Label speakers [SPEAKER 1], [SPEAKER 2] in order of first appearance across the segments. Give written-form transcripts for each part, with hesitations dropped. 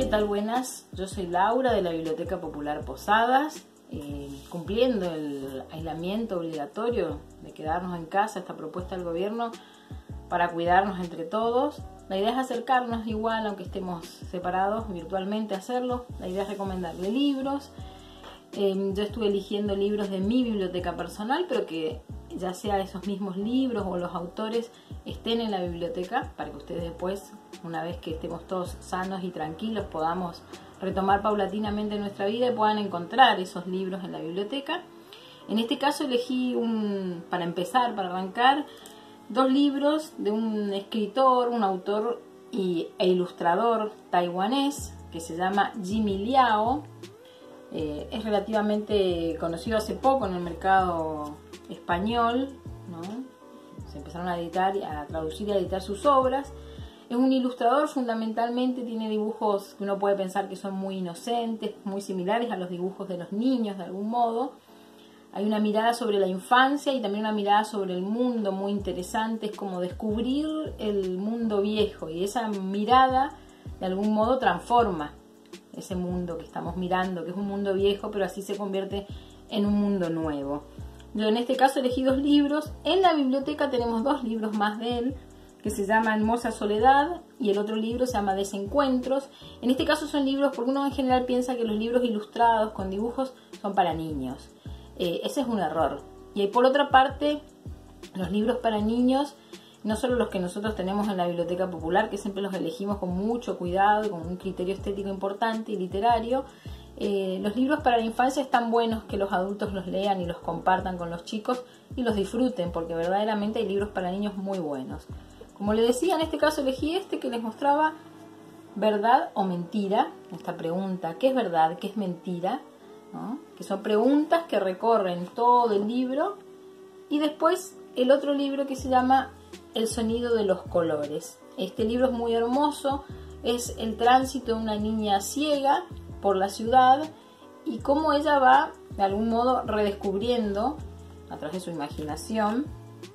[SPEAKER 1] ¿Qué tal? Buenas, yo soy Laura de la Biblioteca Popular Posadas, cumpliendo el aislamiento obligatorio de quedarnos en casa, esta propuesta del gobierno para cuidarnos entre todos. La idea es acercarnos igual, aunque estemos separados, virtualmente hacerlo. La idea es recomendarle libros. Yo estuve eligiendo libros de mi biblioteca personal, pero que ya sea esos mismos libros o los autores estén en la biblioteca para que ustedes después, una vez que estemos todos sanos y tranquilos, podamos retomar paulatinamente nuestra vida y puedan encontrar esos libros en la biblioteca. En este caso elegí para empezar, para arrancar, dos libros de un escritor, un autor e ilustrador taiwanés que se llama Jimmy Liao. Es relativamente conocido hace poco en el mercado español, ¿no? Se empezaron a editar, a traducir y a editar sus obras. Es un ilustrador, fundamentalmente tiene dibujos que uno puede pensar que son muy inocentes, muy similares a los dibujos de los niños de algún modo. Hay una mirada sobre la infancia y también una mirada sobre el mundo muy interesante. Es como descubrir el mundo viejo, y esa mirada de algún modo transforma ese mundo que estamos mirando, que es un mundo viejo, pero así se convierte en un mundo nuevo. Yo en este caso elegí dos libros. En la biblioteca tenemos dos libros más de él, que se llama Hermosa Soledad, y el otro libro se llama Desencuentros. En este caso son libros, porque uno en general piensa que los libros ilustrados con dibujos son para niños. Ese es un error. Y por otra parte, los libros para niños, no solo los que nosotros tenemos en la Biblioteca Popular, que siempre los elegimos con mucho cuidado y con un criterio estético importante y literario, los libros para la infancia están buenos que los adultos los lean y los compartan con los chicos y los disfruten, porque verdaderamente hay libros para niños muy buenos. Como les decía, en este caso elegí este que les mostraba verdad o mentira, esta pregunta, ¿qué es verdad? ¿Qué es mentira? ¿No? Que son preguntas que recorren todo el libro. Y después el otro libro que se llama El sonido de los colores. Este libro es muy hermoso, es el tránsito de una niña ciega por la ciudad y cómo ella va de algún modo redescubriendo a través de su imaginación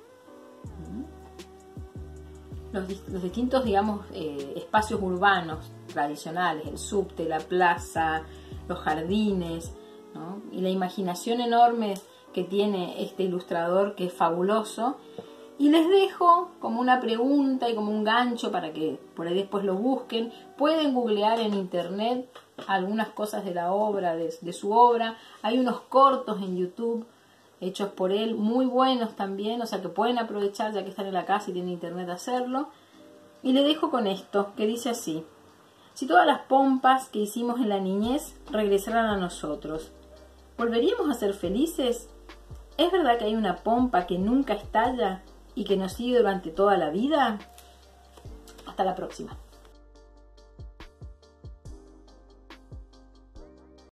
[SPEAKER 1] los distintos, digamos, espacios urbanos tradicionales, el subte, la plaza, los jardines, ¿no? Y la imaginación enorme que tiene este ilustrador, que es fabuloso. Y les dejo como una pregunta y como un gancho para que por ahí después lo busquen. Pueden googlear en internet algunas cosas de la obra, de su obra. Hay unos cortos en YouTube hechos por él, muy buenos también, o sea que pueden aprovechar ya que están en la casa y tienen internet a hacerlo. Y les dejo con esto, que dice así: si todas las pompas que hicimos en la niñez regresaran a nosotros, ¿volveríamos a ser felices? ¿Es verdad que hay una pompa que nunca estalla y que nos sigue durante toda la vida? Hasta la próxima.